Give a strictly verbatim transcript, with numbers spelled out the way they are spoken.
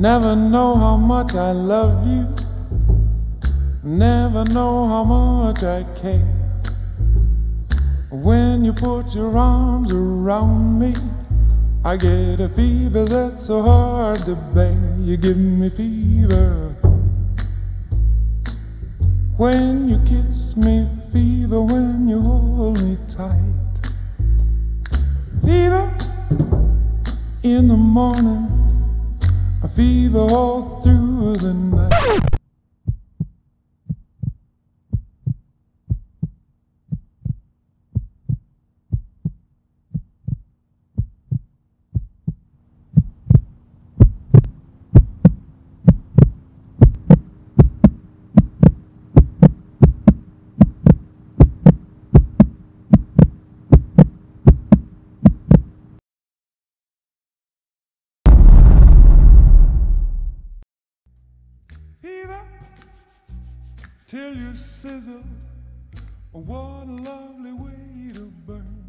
Never know how much I love you, never know how much I care. When you put your arms around me, I get a fever that's so hard to bear. You give me fever when you kiss me, fever when you hold me tight. Fever in the morning, a fever all through the night. Fever till you sizzle. What a lovely way to burn.